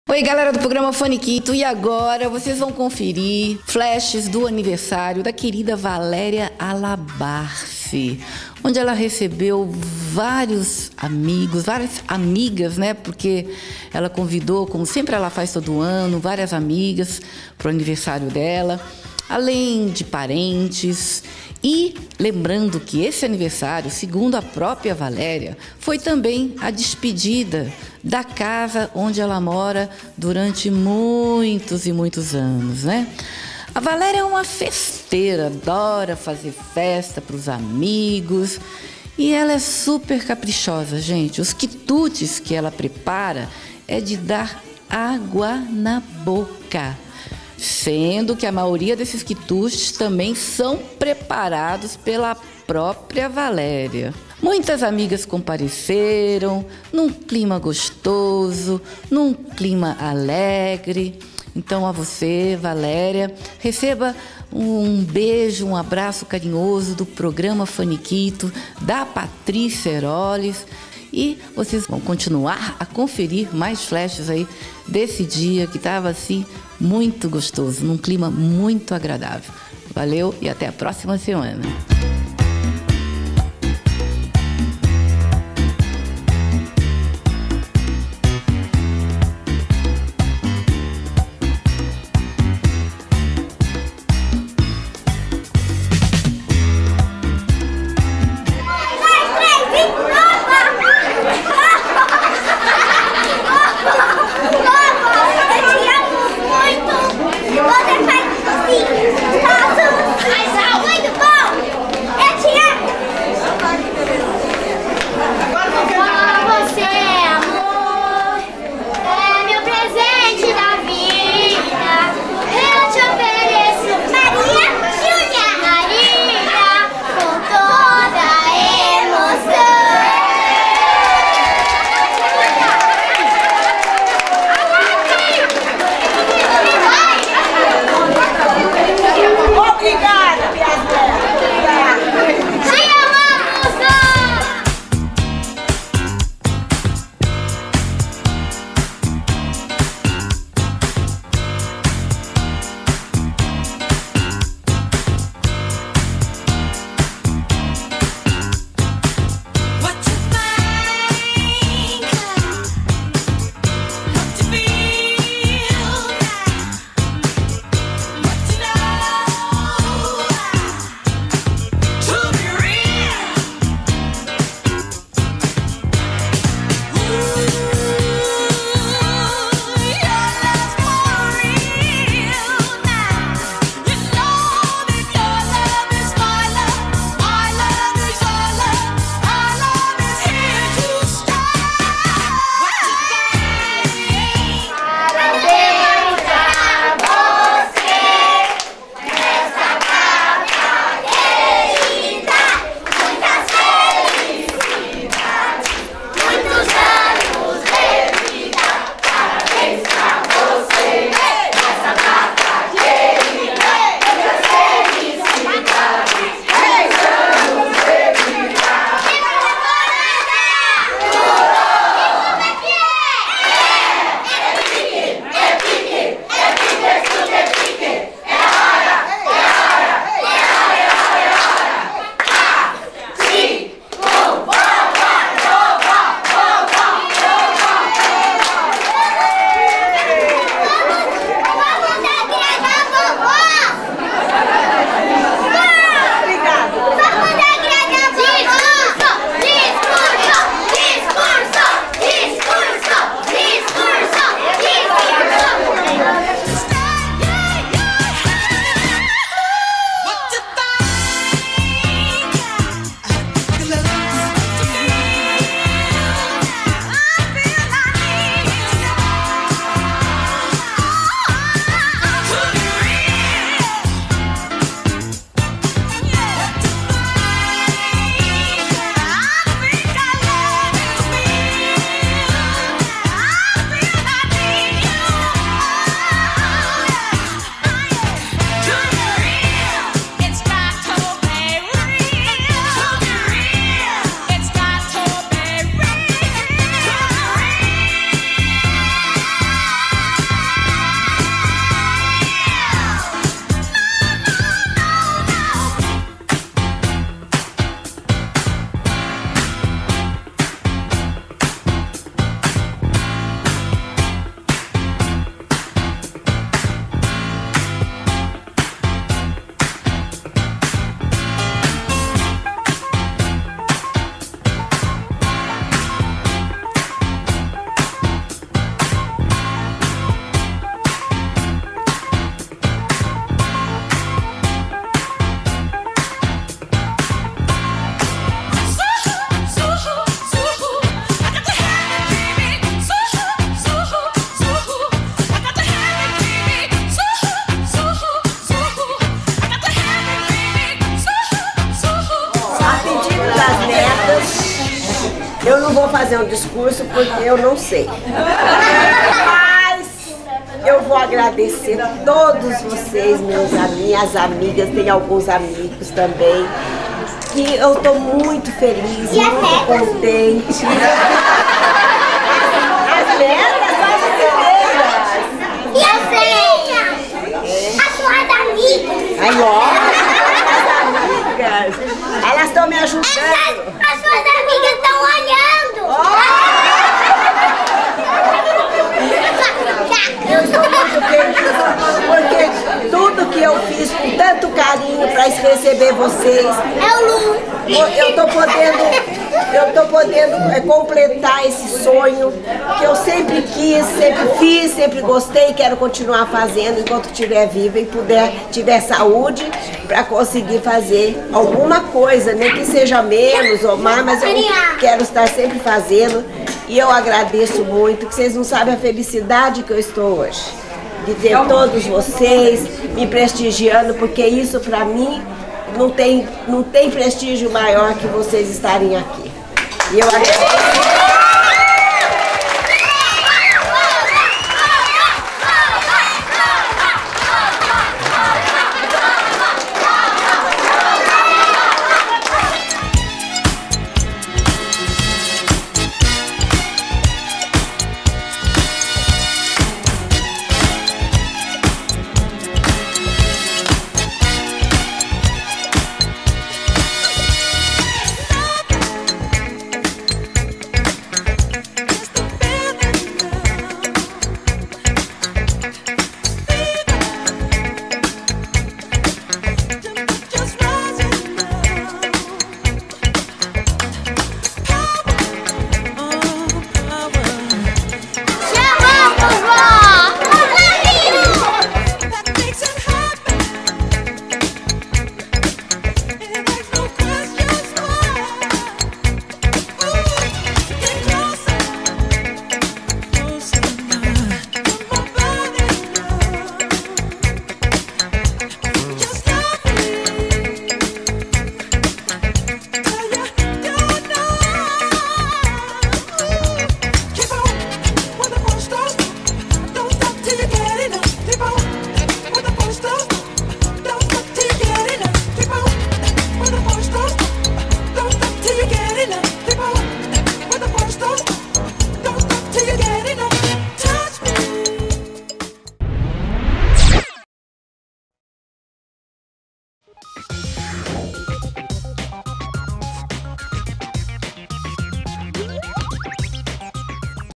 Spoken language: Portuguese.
Oi, galera do programa Faniquito, e agora vocês vão conferir flashes do aniversário da querida Valéria Alabarce, onde ela recebeu vários amigos, várias amigas, né? Porque ela convidou, como sempre ela faz todo ano, várias amigas para o aniversário dela, além de parentes. E lembrando que esse aniversário, segundo a própria Valéria, foi também a despedida da casa onde ela mora durante muitos e muitos anos, né? A Valéria é uma festeira, adora fazer festa para os amigos e ela é super caprichosa, gente. Os quitutes que ela prepara é de dar água na boca. Sendo que a maioria desses quitutes também são preparados pela própria Valéria. Muitas amigas compareceram, num clima gostoso, num clima alegre. Então, a você, Valéria, receba um beijo, um abraço carinhoso do programa Faniquito, da Patrícia Heroles. E vocês vão continuar a conferir mais flashes aí desse dia que estava assim muito gostoso, num clima muito agradável. Valeu e até a próxima semana. Mas muito bom! vou fazer um discurso porque eu não sei. Mas eu vou agradecer a todos vocês, minhas amigas, tem alguns amigos também, que eu tô muito feliz, muito contente. As netas são as primeiras. E a senha? As suas amigas. Ai, as amigas. Elas estão me ajudando. As suas amigas estão olhando. Porque tudo que eu fiz com tanto carinho para receber vocês, É o Lu. eu tô podendo completar esse sonho que eu sempre quis, sempre fiz, sempre gostei e quero continuar fazendo enquanto estiver viva e tiver saúde para conseguir fazer alguma coisa, nem que seja menos ou mais, mas eu quero estar sempre fazendo. E eu agradeço muito, que vocês não sabem a felicidade que eu estou hoje. De ter todos vocês me prestigiando, porque isso para mim não tem prestígio maior que vocês estarem aqui. E eu agradeço.